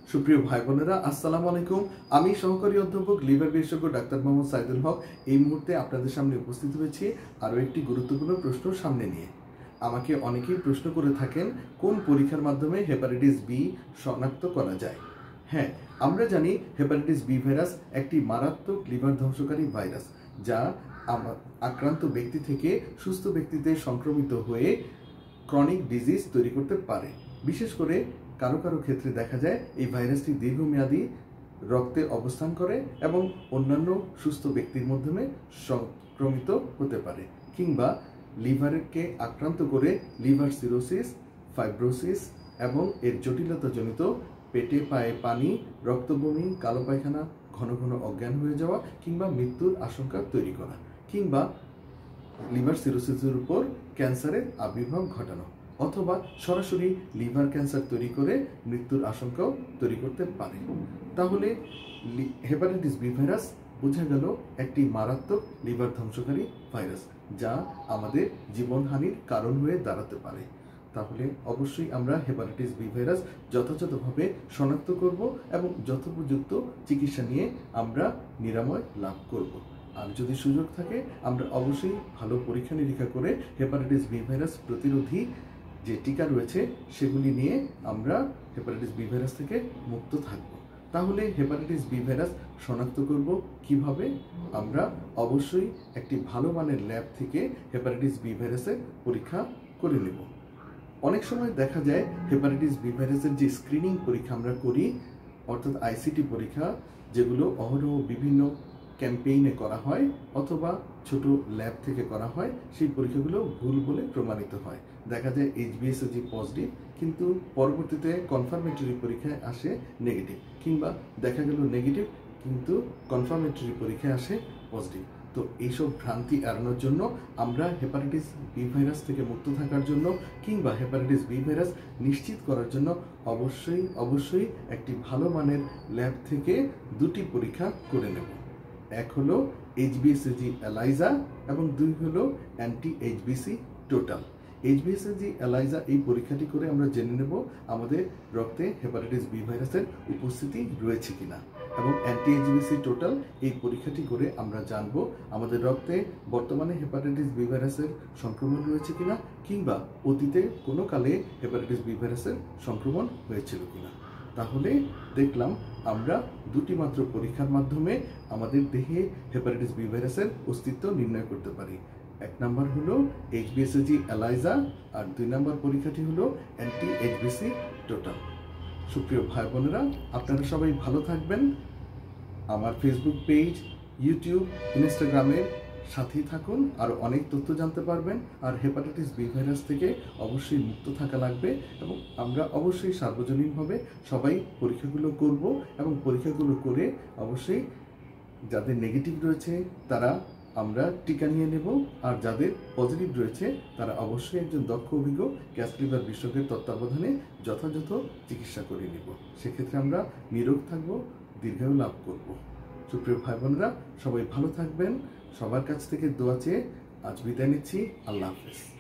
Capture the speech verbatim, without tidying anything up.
সুপ্রিয় ভাই বোনেরা, আসসালামু আলাইকুম। আমি সহকারী অধ্যাপক লিভার বিশেষজ্ঞ ডাক্তার মোহাম্মদ সাইদুল হক এই মুহূর্তে আপনাদের সামনে উপস্থিত হয়েছি আরও একটি গুরুত্বপূর্ণ প্রশ্ন সামনে নিয়ে। আমাকে অনেকেই প্রশ্ন করে থাকেন, কোন পরীক্ষার মাধ্যমে হেপাটাইটিস বি শনাক্ত করা যায়। হ্যাঁ, আমরা জানি হেপাটাইটিস বি ভাইরাস একটি মারাত্মক লিভার ধ্বংসকারী ভাইরাস, যা আক্রান্ত ব্যক্তি থেকে সুস্থ ব্যক্তিতে সংক্রমিত হয়ে ক্রনিক ডিজিজ তৈরি করতে পারে। বিশেষ করে কারো কারো ক্ষেত্রে দেখা যায় এই ভাইরাসটি দীর্ঘমেয়াদী রক্তে অবস্থান করে এবং অন্যান্য সুস্থ ব্যক্তির মাধ্যমে সংক্রমিত হতে পারে, কিংবা লিভারকে আক্রান্ত করে লিভার সিরোসিস, ফাইব্রোসিস এবং এর জটিলতাজনিত পেটে পায়ে পানি, রক্তবমি, কালো পায়খানা, ঘন ঘন অজ্ঞান হয়ে যাওয়া কিংবা মৃত্যুর আশঙ্কা তৈরি করা, কিংবা লিভার সিরোসিসের উপর ক্যান্সারের আবির্ভাব ঘটানো, অথবা সরাসরি লিভার ক্যান্সার তৈরি করে মৃত্যুর আশঙ্কাও তৈরি করতে পারে। তাহলে হেপাটাইটিস বি ভাইরাস বোঝা গেল একটি মারাত্মক লিভার ধ্বংসকারী ভাইরাস, যা আমাদের জীবনহানির কারণ হয়ে দাঁড়াতে পারে। তাহলে অবশ্যই আমরা হেপাটাইটিস বি ভাইরাস যথাযথভাবে শনাক্ত করব এবং যথোপযুক্ত চিকিৎসা নিয়ে আমরা নিরাময় লাভ করব। আর যদি সুযোগ থাকে আমরা অবশ্যই ভালো পরীক্ষা নিরীক্ষা করে হেপাটাইটিস বি ভাইরাস প্রতিরোধী যে টিকা রয়েছে সেগুলি নিয়ে আমরা হেপাটাইটিস বি ভাইরাস থেকে মুক্ত থাকব। তাহলে হেপাটাইটিস বি ভাইরাস শনাক্ত করব কিভাবে? আমরা অবশ্যই একটি ভালো মানের ল্যাব থেকে হেপাটাইটিস বি ভাইরাসের পরীক্ষা করে নেব। অনেক সময় দেখা যায় হেপাটাইটিস বি ভাইরাসের যে স্ক্রিনিং পরীক্ষা আমরা করি, অর্থাৎ আইসিটি পরীক্ষা, যেগুলো অহরহ বিভিন্ন ক্যাম্পেইনে করা হয় অথবা ছোট ল্যাব থেকে করা হয়, সেই পরীক্ষাগুলো ভুল বলে প্রমাণিত হয়। দেখা যায় এইচবিএসজি পজিটিভ, কিন্তু পরবর্তীতে কনফার্মেটরি পরীক্ষায় আসে নেগেটিভ, কিংবা দেখা গেল নেগেটিভ কিন্তু কনফার্মেটরি পরীক্ষায় আসে পজিটিভ। তো এইসব ভ্রান্তি এড়ানোর জন্য আমরা হেপাটাইটিস বি ভাইরাস থেকে মুক্ত থাকার জন্য কিংবা হেপাটাইটিস বি ভাইরাস নিশ্চিত করার জন্য অবশ্যই অবশ্যই একটি ভালো মানের ল্যাব থেকে দুটি পরীক্ষা করে নেব। এক হলো এইচবিএসজি এলাইজা এবং দুই হলো অ্যান্টি এইচবিসি টোটাল। এইচবিএসজি এলাইজা এই পরীক্ষাটি করে আমরা জেনে নেব আমাদের রক্তে হেপাটাইটিস বি ভাইরাসের উপস্থিতি রয়েছে কিনা, এবং অ্যান্টি এইচবিসি টোটাল এই পরীক্ষাটি করে আমরা জানব আমাদের রক্তে বর্তমানে হেপাটাইটিস বি ভাইরাসের সংক্রমণ রয়েছে কিনা, কিংবা অতীতে কোনো কালে হেপাটাইটিস বি ভাইরাসের সংক্রমণ হয়েছিল কিনা। তাহলে দেখলাম আমরা দুটি মাত্র পরীক্ষার মাধ্যমে আমাদের দেহে হেপাটাইটিস বি ভাইরাসের অস্তিত্ব নির্ণয় করতে পারি। এক নম্বর হলো এইচবিএসজি এলাইজা, আর দুই নম্বর পরীক্ষাটি হলো অ্যান্টি এইচবিসি টোটাল। সুপ্রিয় ভাই বোনেরা, আপনারা সবাই ভালো থাকবেন। আমার ফেসবুক পেজ, ইউটিউব, ইনস্টাগ্রামের সাথেই থাকুন, আর অনেক তথ্য জানতে পারবেন। আর হেপাটাইটিস বি ভাইরাস থেকে অবশ্যই মুক্ত থাকা লাগবে, এবং আমরা অবশ্যই সার্বজনীনভাবে সবাই পরীক্ষাগুলো করব, এবং পরীক্ষাগুলো করে অবশ্যই যাদের নেগেটিভ রয়েছে তারা আমরা টিকা নিয়ে নেব, আর যাদের পজিটিভ রয়েছে তারা অবশ্যই একজন দক্ষ অভিজ্ঞ গ্যাস লিভার বিশেষজ্ঞের তত্ত্বাবধানে যথাযথ চিকিৎসা করে নেব। সেক্ষেত্রে আমরা নিরোগ থাকব, দীর্ঘায়ু লাভ করব। সুপ্রিয় ভাই বোনেরা, সবাই ভালো থাকবেন। সবার কাছ থেকে দোয়া চেয়ে আজ বিদায় নিচ্ছি। আল্লাহ হাফেজ।